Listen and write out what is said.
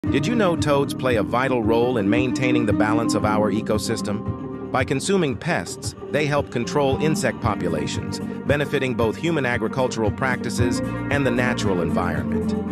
Did you know toads play a vital role in maintaining the balance of our ecosystem? By consuming pests, they help control insect populations, benefiting both human agricultural practices and the natural environment.